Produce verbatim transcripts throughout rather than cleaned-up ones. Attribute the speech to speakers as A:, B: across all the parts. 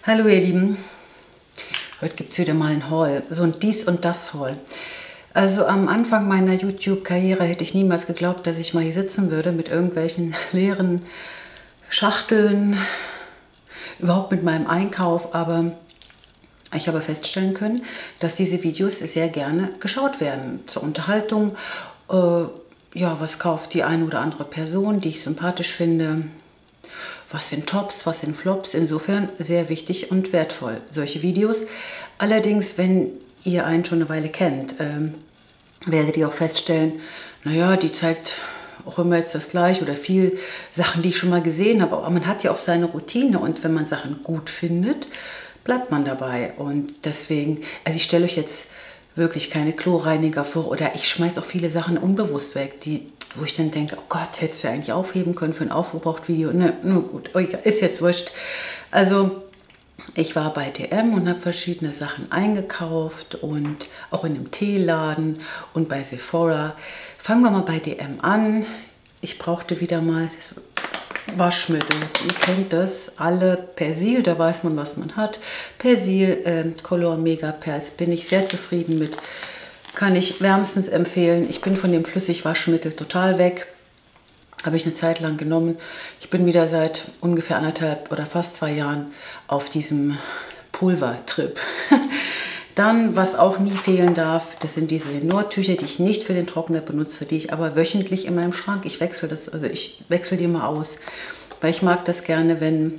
A: Hallo ihr Lieben, heute gibt es wieder mal ein Haul, so ein Dies und Das Haul. Also am Anfang meiner YouTube-Karriere hätte ich niemals geglaubt, dass ich mal hier sitzen würde mit irgendwelchen leeren Schachteln, überhaupt mit meinem Einkauf, aber ich habe feststellen können, dass diese Videos sehr gerne geschaut werden, zur Unterhaltung. Äh, ja, was kauft die eine oder andere Person, die ich sympathisch finde? Was sind Tops, was sind Flops? Insofern sehr wichtig und wertvoll, solche Videos. Allerdings, wenn ihr einen schon eine Weile kennt, ähm, werdet ihr auch feststellen, naja, die zeigt auch immer jetzt das Gleiche oder viel Sachen, die ich schon mal gesehen habe. Aber man hat ja auch seine Routine und wenn man Sachen gut findet, bleibt man dabei. Und deswegen, also ich stelle euch jetzt wirklich keine Kloreiniger vor oder ich schmeiße auch viele Sachen unbewusst weg, die, wo ich dann denke, oh Gott, hättest du ja eigentlich aufheben können für ein Aufgebraucht-Video. Ne, nur gut, oh, ist jetzt wurscht. Also ich war bei D M und habe verschiedene Sachen eingekauft und auch in einem Teeladen und bei Sephora. Fangen wir mal bei D M an. Ich brauchte wieder mal Waschmittel. Ihr kennt das, alle Persil, da weiß man, was man hat. Persil, äh, Color Mega Pers, bin ich sehr zufrieden mit. Kann ich wärmstens empfehlen. Ich bin von dem Flüssigwaschmittel total weg. Habe ich eine Zeit lang genommen. Ich bin wieder seit ungefähr anderthalb oder fast zwei Jahren auf diesem Pulvertrip. Dann, was auch nie fehlen darf, das sind diese Lenore-Tücher, die ich nicht für den Trockner benutze, die ich aber wöchentlich in meinem Schrank, ich wechsle das, also ich wechsle die mal aus, weil ich mag das gerne, wenn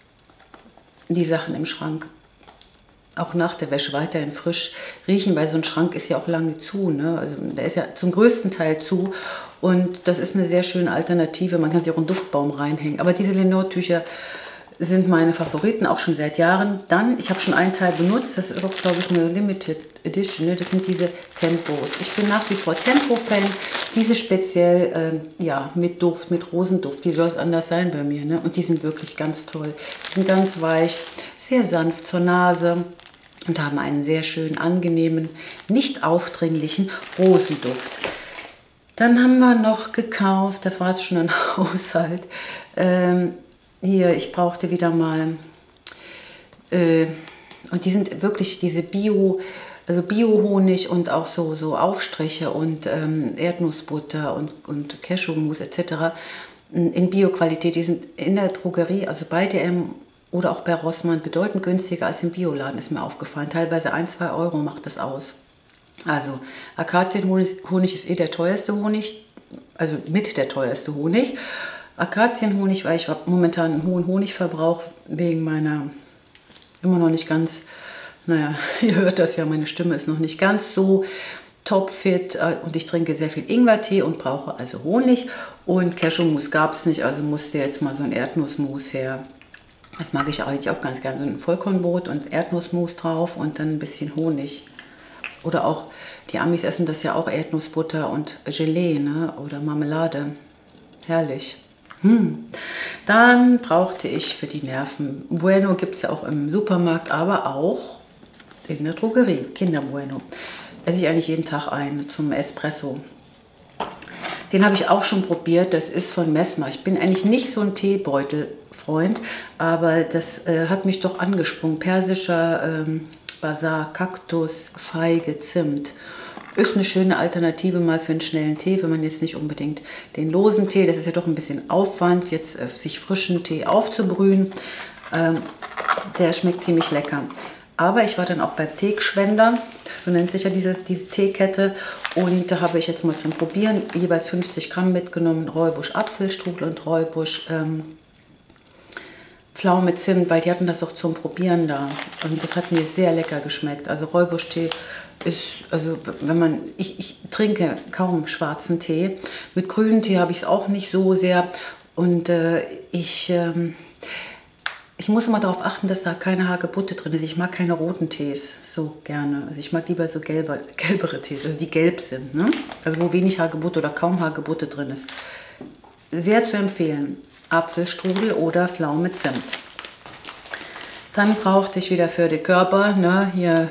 A: die Sachen im Schrank auch nach der Wäsche weiterhin frisch riechen, weil so ein Schrank ist ja auch lange zu, ne? Also der ist ja zum größten Teil zu und das ist eine sehr schöne Alternative, man kann sich auch einen Duftbaum reinhängen, aber diese Lenore-Tücher sind meine Favoriten, auch schon seit Jahren. Dann, ich habe schon einen Teil benutzt, das ist auch, glaube ich, eine Limited Edition, ne? Das sind diese Tempos. Ich bin nach wie vor Tempo-Fan, diese speziell, ähm, ja, mit Duft, mit Rosenduft, wie soll es anders sein bei mir, ne? Und die sind wirklich ganz toll. Die sind ganz weich, sehr sanft zur Nase und haben einen sehr schönen, angenehmen, nicht aufdringlichen Rosenduft. Dann haben wir noch gekauft, das war jetzt schon ein Haushalt, ähm, hier, ich brauchte wieder mal, äh, und die sind wirklich diese Bio, also Bio-Honig und auch so, so Aufstriche und ähm, Erdnussbutter und, und Cashewmus et cetera in Bio-Qualität. Die sind in der Drogerie, also bei D M oder auch bei Rossmann, bedeutend günstiger als im Bioladen, ist mir aufgefallen. Teilweise ein, zwei Euro macht das aus. Also Akazienhonig ist eh der teuerste Honig, also mit der teuerste Honig. Akazienhonig, weil ich momentan einen hohen Honigverbrauch wegen meiner immer noch nicht ganz, naja, ihr hört das ja, meine Stimme ist noch nicht ganz so topfit und ich trinke sehr viel Ingwertee und brauche also Honig und Cashewmus gab es nicht, also musste jetzt mal so ein Erdnussmus her. Das mag ich eigentlich auch ganz gerne, so ein Vollkornbrot und Erdnussmus drauf und dann ein bisschen Honig. Oder auch, die Amis essen das ja auch, Erdnussbutter und Gelee, ne? Oder Marmelade. Herrlich. Hm. Dann brauchte ich für die Nerven, Bueno gibt es ja auch im Supermarkt, aber auch in der Drogerie, Kinder Bueno. Esse ich eigentlich jeden Tag ein zum Espresso. Den habe ich auch schon probiert, das ist von Messmer. Ich bin eigentlich nicht so ein Teebeutelfreund, aber das äh, hat mich doch angesprungen. Persischer ähm, Basar, Kaktus, Feige, Zimt. Ist eine schöne Alternative mal für einen schnellen Tee, wenn man jetzt nicht unbedingt den losen Tee, das ist ja doch ein bisschen Aufwand, jetzt äh, sich frischen Tee aufzubrühen. Ähm, der schmeckt ziemlich lecker. Aber ich war dann auch beim Teeschwender, so nennt sich ja diese, diese Teekette. Und da habe ich jetzt mal zum Probieren jeweils fünfzig Gramm mitgenommen, Räubusch Apfelstrudel und Räubusch ähm, Pflaume Zimt, weil die hatten das auch zum Probieren da. Und das hat mir sehr lecker geschmeckt. Also Räubusch-Tee ist, also wenn man, ich, ich trinke kaum schwarzen Tee. Mit grünen Tee habe ich es auch nicht so sehr. Und äh, ich, ähm, ich muss immer darauf achten, dass da keine Hagebutte drin ist. Ich mag keine roten Tees so gerne. Also ich mag lieber so gelbe, gelbere Tees, also die gelb sind, ne? Also wo wenig Hagebutte oder kaum Hagebutte drin ist. Sehr zu empfehlen. Apfelstrudel oder Pflaume Zimt. Dann brauchte ich wieder für den Körper, ne, hier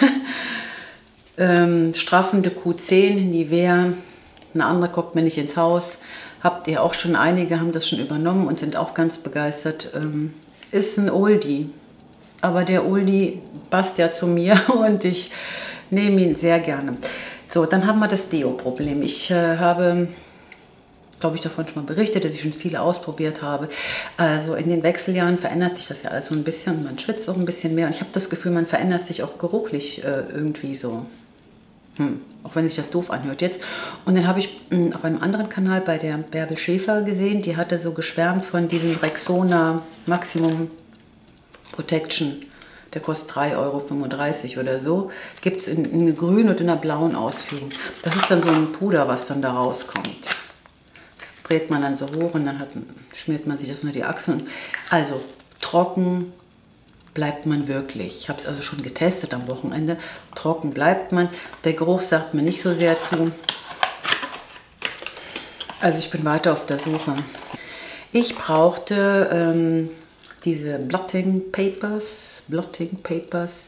A: ähm, straffende Q zehn, Nivea. Eine andere kommt mir nicht ins Haus. Habt ihr auch schon, einige haben das schon übernommen und sind auch ganz begeistert. Ähm, ist ein Oldie. aber der Oldie passt ja zu mir und ich nehme ihn sehr gerne. So, dann haben wir das Deo-Problem. Ich äh, habe, glaube ich, davon schon mal berichtet, dass ich schon viele ausprobiert habe. Also in den Wechseljahren verändert sich das ja alles so ein bisschen. Man schwitzt auch ein bisschen mehr. Und ich habe das Gefühl, man verändert sich auch geruchlich äh, irgendwie so. Hm, auch wenn sich das doof anhört jetzt. Und dann habe ich mh, auf einem anderen Kanal bei der Bärbel Schäfer gesehen, die hatte so geschwärmt von diesem Rexona Maximum Protection. Der kostet drei Euro fünfunddreißig oder so. Gibt es in, in einer grünen und in einer blauen Ausführung. Das ist dann so ein Puder, was dann da rauskommt. Das dreht man dann so hoch und dann hat, schmiert man sich das unter die Achseln. Also trocken bleibt man wirklich. Ich habe es also schon getestet am Wochenende. Trocken bleibt man. Der Geruch sagt mir nicht so sehr zu. Also ich bin weiter auf der Suche. Ich brauchte ähm, diese Blotting Papers. Blotting Papers,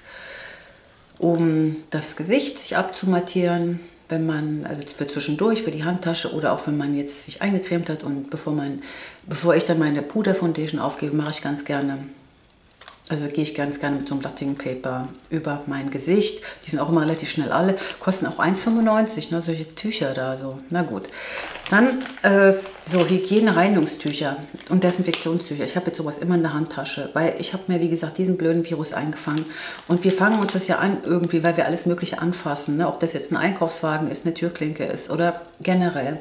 A: um das Gesicht sich abzumattieren, wenn man, also für zwischendurch, für die Handtasche oder auch wenn man jetzt sich eingecremt hat und bevor man, bevor ich dann meine Puder Foundation aufgebe, mache ich ganz gerne, also gehe ich ganz gerne mit so einem Blotting Paper über mein Gesicht. Die sind auch immer relativ schnell alle, kosten auch eins fünfundneunzig, ne, solche Tücher da so, na gut. Dann äh, so Hygiene-Reinigungstücher und Desinfektionstücher. Ich habe jetzt sowas immer in der Handtasche, weil ich habe mir, wie gesagt, diesen blöden Virus eingefangen. Und wir fangen uns das ja an irgendwie, weil wir alles Mögliche anfassen. Ne? Ob das jetzt ein Einkaufswagen ist, eine Türklinke ist oder generell.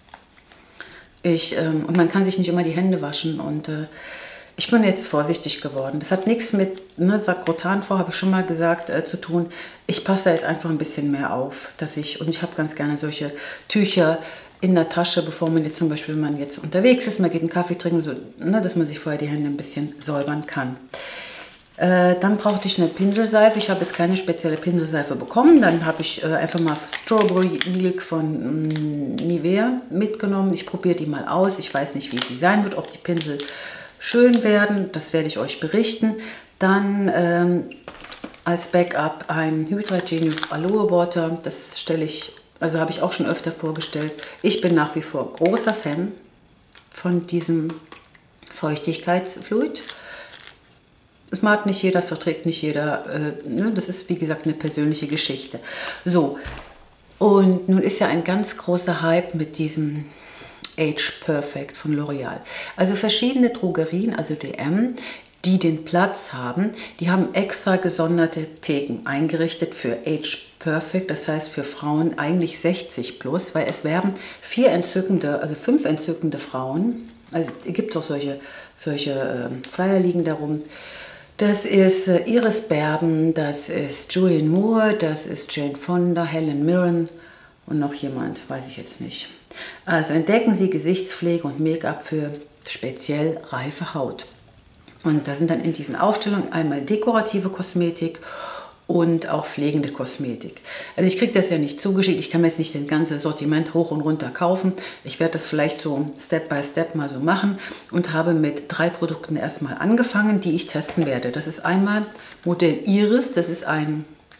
A: Ich, ähm, und man kann sich nicht immer die Hände waschen. Und äh, ich bin jetzt vorsichtig geworden. Das hat nichts mit ne, Sakrotan vor, habe ich schon mal gesagt, äh, zu tun. Ich passe da jetzt einfach ein bisschen mehr auf. Dass ich, und ich habe ganz gerne solche Tücher in der Tasche, bevor man jetzt zum Beispiel, wenn man jetzt unterwegs ist, man geht einen Kaffee trinken, so, ne, dass man sich vorher die Hände ein bisschen säubern kann. Äh, dann brauchte ich eine Pinselseife. Ich habe jetzt keine spezielle Pinselseife bekommen. Dann habe ich äh, einfach mal Strawberry Milk von mh, Nivea mitgenommen. Ich probiere die mal aus. Ich weiß nicht, wie sie sein wird, ob die Pinsel schön werden. Das werde ich euch berichten. Dann ähm, als Backup ein Hydra Genius Aloe Water. Das stelle ich Also habe ich auch schon öfter vorgestellt. Ich bin nach wie vor großer Fan von diesem Feuchtigkeitsfluid. Das mag nicht jeder, das verträgt nicht jeder. Äh, ne? Das ist, wie gesagt, eine persönliche Geschichte. So, und nun ist ja ein ganz großer Hype mit diesem Age Perfect von L'Oreal. Also verschiedene Drogerien, also D M, die den Platz haben, die haben extra gesonderte Theken eingerichtet für Age Perfect, das heißt für Frauen eigentlich sechzig plus, weil es werben vier entzückende, also fünf entzückende Frauen, also es gibt auch solche, solche äh, Flyer liegen darum. Das ist äh, Iris Berben, das ist Julianne Moore, das ist Jane Fonda, Helen Mirren und noch jemand, weiß ich jetzt nicht. Also entdecken Sie Gesichtspflege und Make-up für speziell reife Haut. Und da sind dann in diesen Aufstellungen einmal dekorative Kosmetik und auch pflegende Kosmetik. Also ich kriege das ja nicht zugeschickt, ich kann mir jetzt nicht das ganze Sortiment hoch und runter kaufen. Ich werde das vielleicht so Step by Step mal so machen und habe mit drei Produkten erstmal angefangen, die ich testen werde. Das ist einmal Modell Iris, das ist ein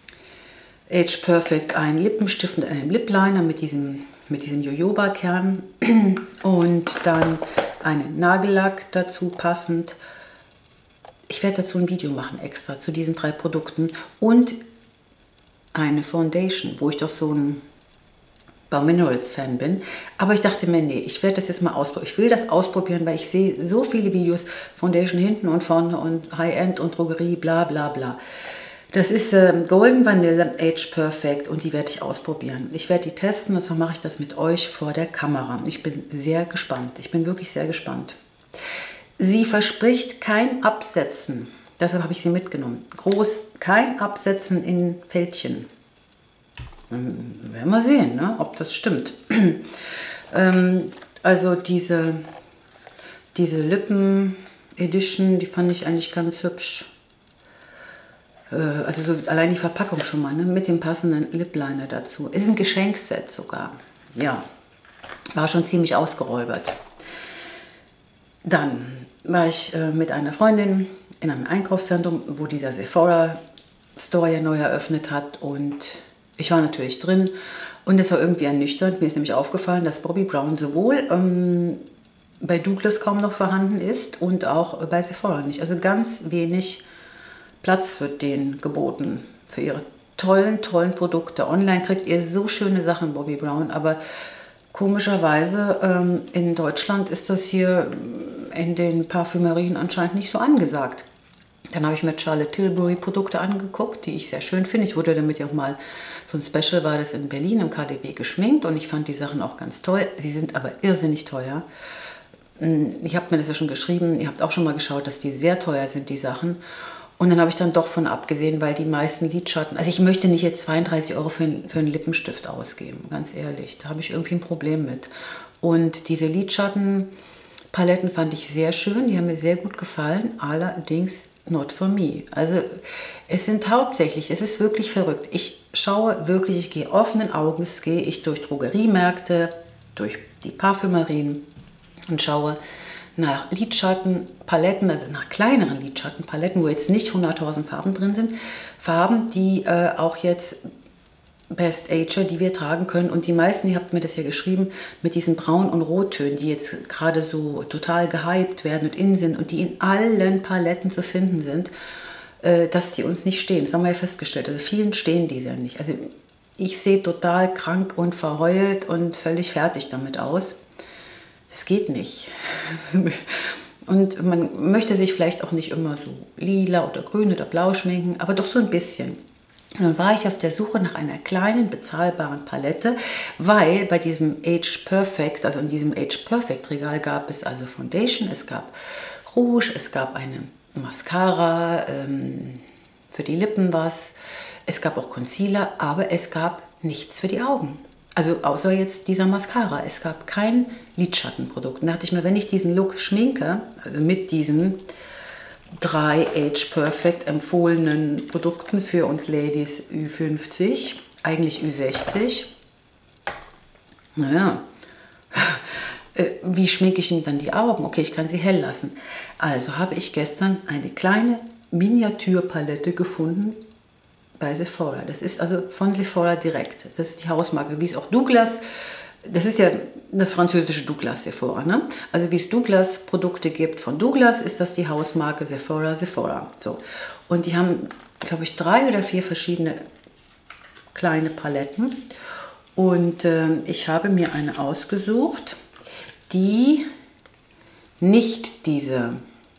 A: Age Perfect, ein Lippenstift mit einem Lip Liner mit diesem, mit diesem Jojoba-Kern und dann einen Nagellack dazu passend. Ich werde dazu ein Video machen extra zu diesen drei Produkten und eine Foundation, wo ich doch so ein Bao Minerals Fan bin. Aber ich dachte mir, nee, ich werde das jetzt mal ausprobieren. Ich will das ausprobieren, weil ich sehe so viele Videos, Foundation hinten und vorne und High-End und Drogerie, bla bla bla. Das ist ähm, Golden Vanilla Age Perfect und die werde ich ausprobieren. Ich werde die testen und so mache ich das mit euch vor der Kamera. Ich bin sehr gespannt. Ich bin wirklich sehr gespannt. Sie verspricht kein Absetzen. Deshalb habe ich sie mitgenommen. Groß, kein Absetzen in Fältchen. Dann werden wir sehen, ne, ob das stimmt. ähm, also diese, diese Lippen Edition, die fand ich eigentlich ganz hübsch. Äh, also so allein die Verpackung schon mal, ne, mit dem passenden Lip Liner dazu. Ist ein Geschenkset sogar. Ja, war schon ziemlich ausgeräubert. Dann war ich äh, mit einer Freundin in einem Einkaufszentrum, wo dieser Sephora Store ja neu eröffnet hat und ich war natürlich drin und es war irgendwie ernüchternd. Mir ist nämlich aufgefallen, dass Bobbi Brown sowohl ähm, bei Douglas kaum noch vorhanden ist und auch bei Sephora nicht. Also ganz wenig Platz wird denen geboten für ihre tollen, tollen Produkte. Online kriegt ihr so schöne Sachen, Bobbi Brown, aber komischerweise ähm, in Deutschland ist das hier in den Parfümerien anscheinend nicht so angesagt. Dann habe ich mir Charlotte Tilbury Produkte angeguckt, die ich sehr schön finde. Ich wurde damit ja auch mal, so ein Special war das in Berlin im K D W geschminkt und ich fand die Sachen auch ganz toll. Sie sind aber irrsinnig teuer. Ich habe mir das ja schon geschrieben, ihr habt auch schon mal geschaut, dass die sehr teuer sind, die Sachen. Und dann habe ich dann doch von abgesehen, weil die meisten Lidschatten, also ich möchte nicht jetzt zweiunddreißig Euro für, für einen Lippenstift ausgeben, ganz ehrlich, da habe ich irgendwie ein Problem mit. Und diese Lidschattenpaletten fand ich sehr schön, die haben mir sehr gut gefallen, allerdings not for me. Also es sind hauptsächlich, es ist wirklich verrückt, ich schaue wirklich, ich gehe offenen Auges, gehe ich durch Drogeriemärkte, durch die Parfümerien und schaue nach Lidschattenpaletten, also nach kleineren Lidschattenpaletten, wo jetzt nicht hunderttausend Farben drin sind, Farben, die äh, auch jetzt Best Ager, die wir tragen können. Und die meisten, ihr habt mir das ja geschrieben, mit diesen Braun- und Rottönen, die jetzt gerade so total gehypt werden und in sind und die in allen Paletten zu finden sind, äh, dass die uns nicht stehen. Das haben wir ja festgestellt. Also vielen stehen diese ja nicht. Also ich sehe total krank und verheult und völlig fertig damit aus. Es geht nicht. Und man möchte sich vielleicht auch nicht immer so lila oder grün oder blau schminken, aber doch so ein bisschen. Und dann war ich auf der Suche nach einer kleinen, bezahlbaren Palette, weil bei diesem Age Perfect, also in diesem Age Perfect Regal gab es also Foundation, es gab Rouge, es gab eine Mascara, ähm, für die Lippen was, es gab auch Concealer, aber es gab nichts für die Augen. Also außer jetzt dieser Mascara. Es gab kein Lidschattenprodukt. Und da dachte ich mir, wenn ich diesen Look schminke, also mit diesen drei Age Perfect empfohlenen Produkten für uns Ladies Ü fünfzig, eigentlich Ü sechzig, naja, wie schminke ich ihm dann die Augen? Okay, ich kann sie hell lassen. Also habe ich gestern eine kleine Miniaturpalette gefunden bei Sephora. Das ist also von Sephora direkt. Das ist die Hausmarke, wie es auch Douglas, das ist ja das französische Douglas Sephora, ne? Also wie es Douglas Produkte gibt von Douglas, ist das die Hausmarke Sephora Sephora. So. Und die haben, glaube ich, drei oder vier verschiedene kleine Paletten. Und äh, ich habe mir eine ausgesucht, die nicht diese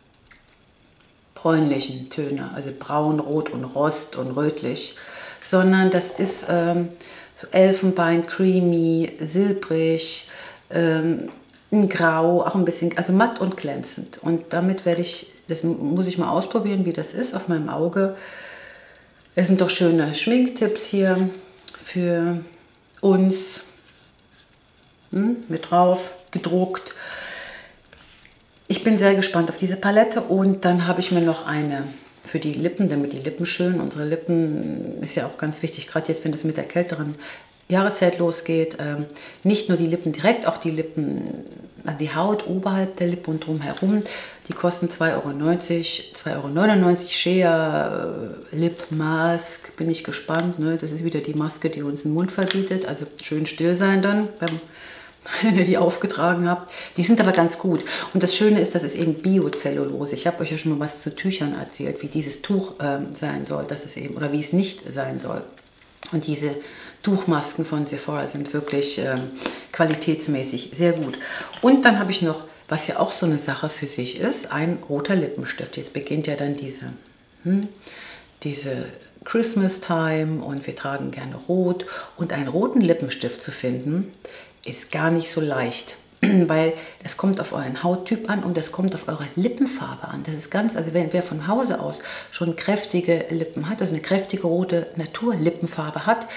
A: bräunlichen Töne, also braun, rot und rost und rötlich, sondern das ist ähm, so Elfenbein, creamy, silbrig, ähm, ein Grau, auch ein bisschen, also matt und glänzend. Und damit werde ich, das muss ich mal ausprobieren, wie das ist auf meinem Auge. Es sind doch schöne Schminktipps hier für uns hm, mit drauf gedruckt. Ich bin sehr gespannt auf diese Palette und dann habe ich mir noch eine für die Lippen, damit die Lippen schön, unsere Lippen ist ja auch ganz wichtig, gerade jetzt, wenn es mit der kälteren Jahreszeit losgeht, ähm, nicht nur die Lippen direkt, auch die Lippen, also die Haut oberhalb der Lippe und drumherum, die kosten zwei Euro neunzig, zwei Euro neunundneunzig, Shea äh, Lip Mask, bin ich gespannt, ne? Das ist wieder die Maske, die uns den Mund verbietet, also schön still sein dann beim wenn ihr die aufgetragen habt. Die sind aber ganz gut. Und das Schöne ist, das ist eben Biocellulose. Ich habe euch ja schon mal was zu Tüchern erzählt, wie dieses Tuch ähm, sein soll, dass es eben, oder wie es nicht sein soll. Und diese Tuchmasken von Sephora sind wirklich ähm, qualitätsmäßig sehr gut. Und dann habe ich noch, was ja auch so eine Sache für sich ist, ein roter Lippenstift. Jetzt beginnt ja dann diese, hm, diese Christmas Time und wir tragen gerne rot. Und einen roten Lippenstift zu finden, ist gar nicht so leicht, weil es kommt auf euren Hauttyp an und es kommt auf eure Lippenfarbe an. Das ist ganz, also wenn wer von Hause aus schon kräftige Lippen hat, also eine kräftige rote Naturlippenfarbe hat,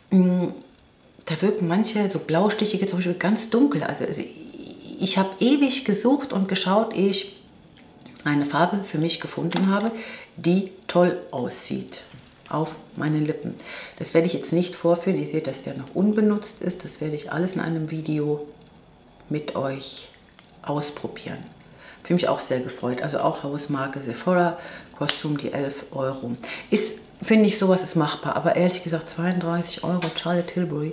A: da wirken manche so blaustichige zum Beispiel ganz dunkel. Also ich habe ewig gesucht und geschaut, ehe ich eine Farbe für mich gefunden habe, die toll aussieht auf meinen Lippen. Das werde ich jetzt nicht vorführen. Ihr seht, dass der noch unbenutzt ist. Das werde ich alles in einem Video mit euch ausprobieren. Für mich auch sehr gefreut. Also auch Hausmarke Sephora, kostet um die elf Euro. Ist, finde ich, sowas ist machbar. Aber ehrlich gesagt, zweiunddreißig Euro Charlotte Tilbury,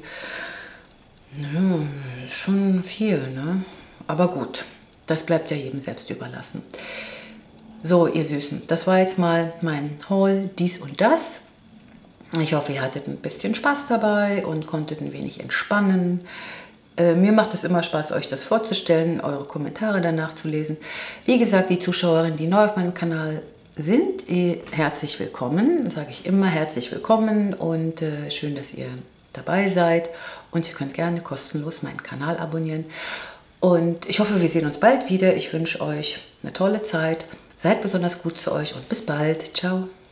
A: ja, ist schon viel, ne? Aber gut, das bleibt ja jedem selbst überlassen. So, ihr Süßen, das war jetzt mal mein Haul, dies und das. Ich hoffe, ihr hattet ein bisschen Spaß dabei und konntet ein wenig entspannen. Äh, mir macht es immer Spaß, euch das vorzustellen, eure Kommentare danach zu lesen. Wie gesagt, die Zuschauerinnen, die neu auf meinem Kanal sind, eh, herzlich willkommen. Sage ich immer, herzlich willkommen und äh, schön, dass ihr dabei seid. Und ihr könnt gerne kostenlos meinen Kanal abonnieren. Und ich hoffe, wir sehen uns bald wieder. Ich wünsche euch eine tolle Zeit. Seid besonders gut zu euch und bis bald. Ciao.